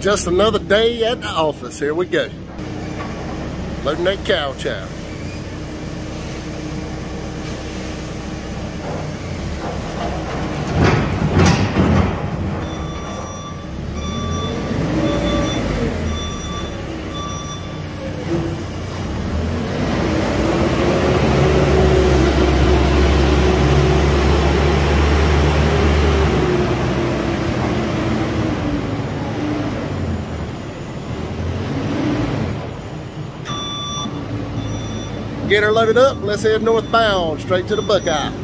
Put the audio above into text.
Just another day at the office. Here we go. Loading that cow chow. Get her loaded up, let's head northbound, straight to the Buckeye.